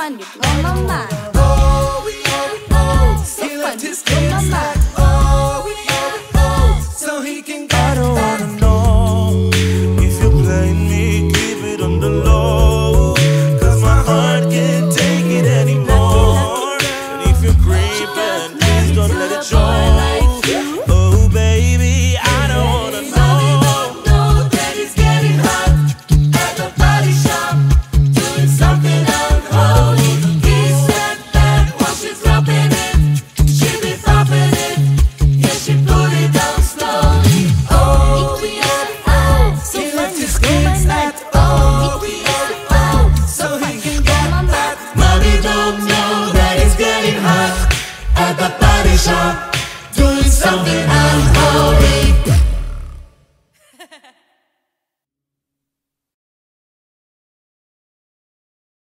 fun, you blow my mind. So he left fun, his you blow my kids mind. like, so he can go. I don't wanna know if you play me, keep it on the low, 'cause my heart can't take it anymore. And if you're creeping, please don't let it show. Oh baby, I don't wanna know that he's getting hot at the body shop, doing something unholy. He said that while she's rubbing it, she be popping it. Yeah, she put it down slowly. Oh, So he fun, left you his blow my kids mind. like, so he can get that. Mommy don't know that he's getting hot at the body shop, doing something unholy.